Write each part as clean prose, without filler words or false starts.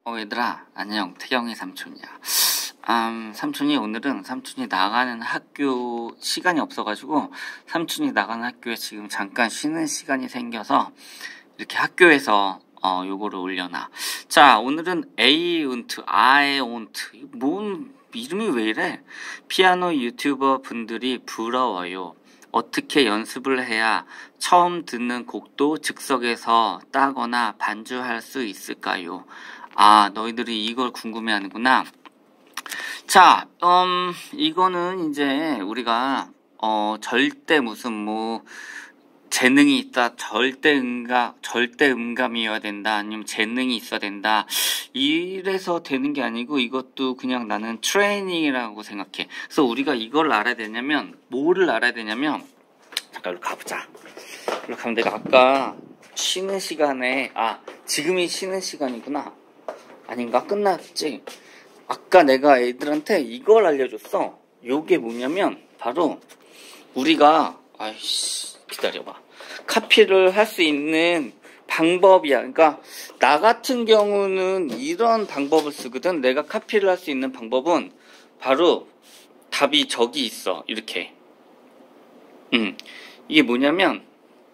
얘들아, 안녕. 태경이 삼촌이야. 삼촌이 오늘은 삼촌이 나가는 학교 시간이 없어가지고 삼촌이 나가는 학교에 지금 잠깐 쉬는 시간이 생겨서 이렇게 학교에서 요거를 올려놔. 자, 오늘은 에이운트, 아에온트. 뭔 이름이 왜 이래? 피아노 유튜버 분들이 부러워요. 어떻게 연습을 해야 처음 듣는 곡도 즉석에서 따거나 반주할 수 있을까요? 너희들이 이걸 궁금해하는구나. 자, 이거는 이제 우리가 절대 무슨 재능이 있다, 절대 음감이어야 된다, 아니면 재능이 있어야 된다, 이래서 되는 게 아니고 이것도 그냥 나는 트레이닝이라고 생각해. 그래서 우리가 이걸 알아야 되냐면, 뭐를 알아야 되냐면, 잠깐 여기로 가보자. 여기로 가면 내가 아까 쉬는 시간에, 지금이 쉬는 시간이구나. 아닌가? 끝났지? 아까 내가 애들한테 이걸 알려줬어. 요게 뭐냐면 바로 우리가 기다려봐. 카피를 할 수 있는 방법이야. 그러니까 나 같은 경우는 이런 방법을 쓰거든. 내가 카피를 할 수 있는 방법은 바로 답이 저기 있어. 이렇게. 이게 뭐냐면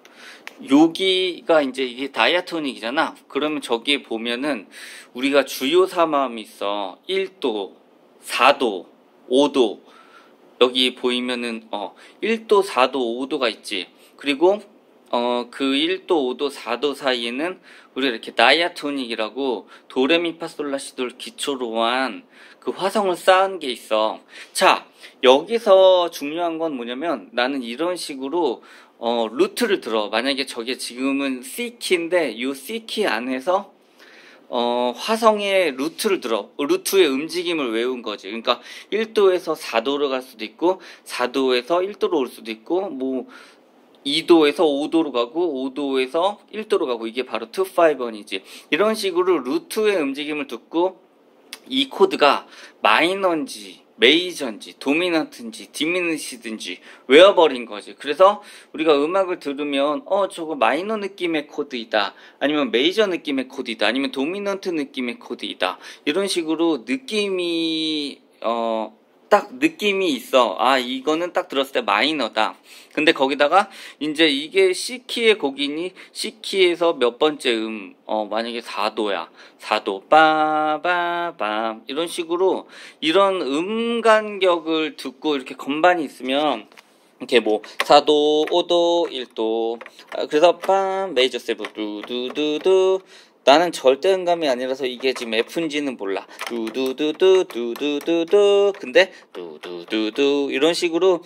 여기가 이제 이게 다이아토닉이잖아. 그러면 저기에 보면은 우리가 주요 삼음이 있어. 1도, 4도, 5도. 여기 보이면은 1도, 4도, 5도가 있지. 그리고 그 1도, 5도, 4도 사이에는 우리가 이렇게 다이아토닉이라고 도레미파솔라시도를 기초로 한 그 화성을 쌓은 게 있어. 자, 여기서 중요한 건 뭐냐면 나는 이런 식으로 루트를 들어. 만약에 저게 지금은 C키인데 이 C키 안에서 화성의 루트를 들어. 루트의 움직임을 외운 거지. 그러니까 1도에서 4도로 갈 수도 있고 4도에서 1도로 올 수도 있고 2도에서 5도로 가고 5도에서 1도로 가고 이게 바로 2, 5, 1이지. 이런 식으로 루트의 움직임을 듣고 이 코드가 마이너인지 메이저인지 도미넌트인지 디미니시든지 외워버린 거지. 그래서 우리가 음악을 들으면 저거 마이너 느낌의 코드이다, 아니면 메이저 느낌의 코드이다, 아니면 도미넌트 느낌의 코드이다, 이런 식으로 느낌이 딱 느낌이 있어. 이거는 딱 들었을 때 마이너다. 근데 거기다가 이제 이게 C키의 곡이니 C키에서 몇 번째 만약에 4도야. 4도 빠바밤 이런 식으로 이런 간격을 듣고 이렇게 건반이 있으면 이렇게 4도, 5도, 1도. 그래서 빰 메이저 세븐 두두두두. 나는 절대 음감이 아니라서 이게 지금 F인지는 몰라. 두두두두 두두두두. 근데 두두두두 이런 식으로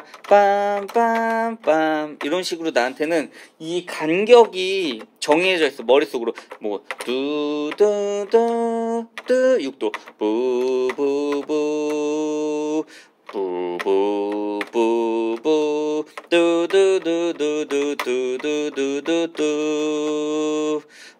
빰빰빰빰 이런 식으로 나한테는 이 간격이 정해져 있어. 머릿속으로 두두두두 6도 부부부 부부부부 두두두두두두두두두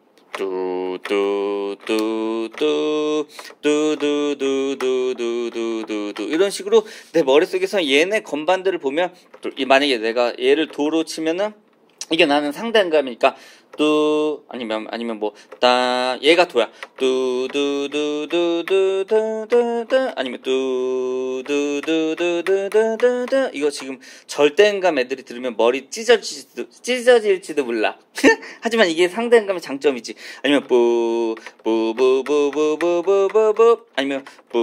뚜뚜뚜뚜뚜뚜뚜뚜뚜뚜뚜뚜 이런 식으로 내 머릿속에서 얘네 건반들을 보면 만약에 내가 얘를 도로 치면은 이게 나는 상대음감이니까 아니면 얘가 도야. 뚜두두두두두두두 아니면 뚜두두두두두두두. 이거 지금 절대음감 애들이 들으면 머리 찢어질지도 몰라. 하지만 이게 상대음감의 장점이지. 아니면 뿌뿌뿌뿌뿌뿌뿌뿌 아니면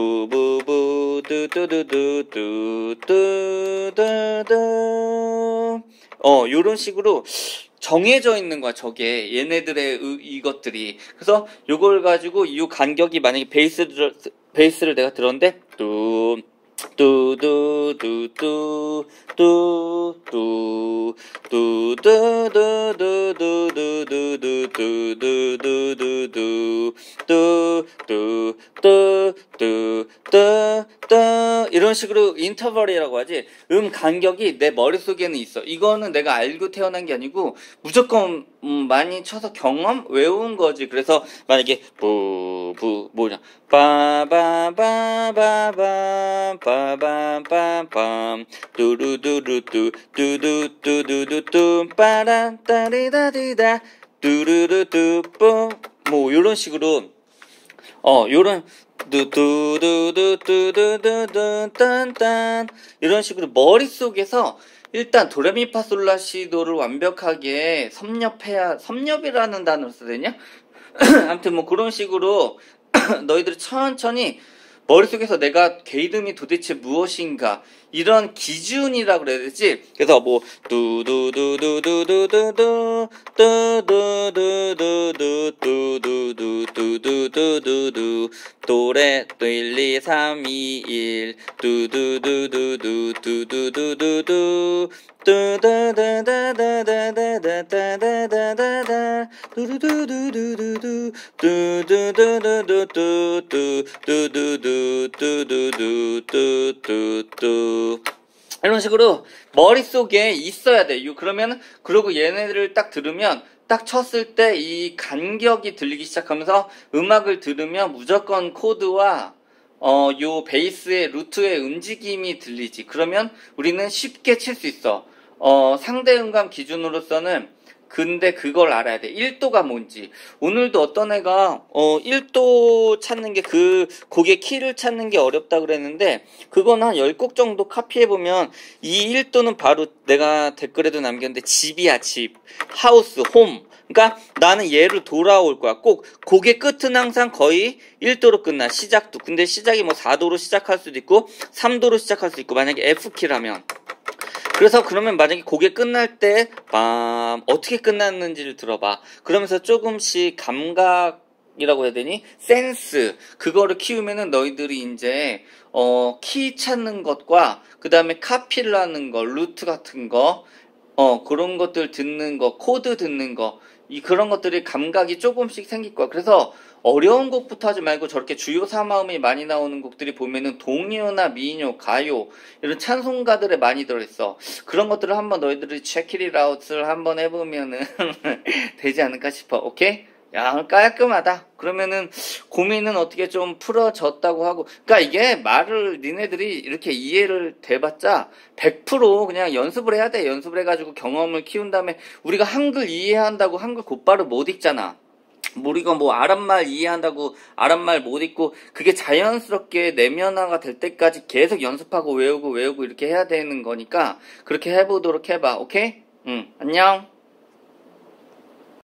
뿌뿌뿌두두두두두두두 요런 식으로 정해져 있는 거야, 저게. 얘네들의 이것들이. 그래서 요걸 가지고 이 간격이 만약에 베이스를 내가 들었는데 이런 식으로 인터벌이라고 하지. 간격이 내 머릿속에는 있어. 이거는 내가 알고 태어난 게 아니고 무조건 많이 쳐서 경험 외운 거지. 그래서 만약에 빠바바바바밤 빠밤빰빰 뚜루두루뚜 뚜두뚜두두뚜 빠란따리다디다 뚜루루뚜 요런 식으로 요런 뚜뚜뚜뚜뚜뚜뚜딴딴 이런 식으로 머릿속에서 일단 도레미파솔라시도를 완벽하게 섭렵이라는 단어를 써야 되냐? 아무튼 뭐 그런 식으로 너희들이 천천히 머릿속에서 내가 게이름이 도대체 무엇인가 이런 기준이라고 그래야 되지. 그래서 뭐 뚜두두두두두두두 뚜두두두두두두두두두두두 도레 또 1, 2, 3, 2, 1 뚜두두두두두두두두두 뚜다다다다다다다다다다다 뚜두두두두두두 뚜두두두두두두두두두두두두 이런 식으로 머릿속에 있어야 돼. 그러면 그리고 얘네들을 딱 들으면 딱 쳤을 때 이 간격이 들리기 시작하면서 음악을 들으면 무조건 코드와 요 베이스의 루트의 움직임이 들리지. 그러면 우리는 쉽게 칠 수 있어. 상대 음감 기준으로서는 근데 그걸 알아야 돼. 1도가 뭔지. 오늘도 어떤 애가 1도 찾는 게 그 곡의 키를 찾는 게 어렵다 그랬는데 그건 한 10곡 정도 카피해보면 이 1도는 바로 내가 댓글에도 남겼는데 집이야. 집. 하우스, 홈. 그러니까 나는 얘를 돌아올 거야. 꼭 곡의 끝은 항상 거의 1도로 끝나. 시작도. 근데 시작이 뭐 4도로 시작할 수도 있고 3도로 시작할 수도 있고 만약에 F키라면 그래서 그러면 만약에 곡이 끝날 때 어떻게 끝났는지를 들어봐. 그러면서 조금씩 감각이라고 해야 되니? 센스 그거를 키우면은 너희들이 이제 키 찾는 것과 그 다음에 카피를 하는 거, 루트 같은 거 그런 것들 듣는 거, 코드 듣는 거 그런 것들이 감각이 조금씩 생길 거야. 그래서 어려운 곡부터 하지 말고 저렇게 주요 4마음이 많이 나오는 곡들이 보면은 동요나 민요, 가요 이런 찬송가들에 많이 들어있어. 그런 것들을 한번 너희들이 체키릿 아웃을 한번 해보면은 되지 않을까 싶어. 오케이? 야, 깔끔하다. 그러면은 고민은 어떻게 좀 풀어졌다고 하고. 그러니까 이게 말을 니네들이 이렇게 이해를 돼봤자 100% 그냥 연습을 해야 돼. 연습을 해가지고 경험을 키운 다음에 우리가 한글 이해한다고 한글 곧바로 못 읽잖아. 우리가 뭐 아랍말 이해한다고 아랍말 못 읽고 그게 자연스럽게 내면화가 될 때까지 계속 연습하고 외우고 이렇게 해야 되는 거니까 그렇게 해보도록 해봐. 오케이? 응, 안녕.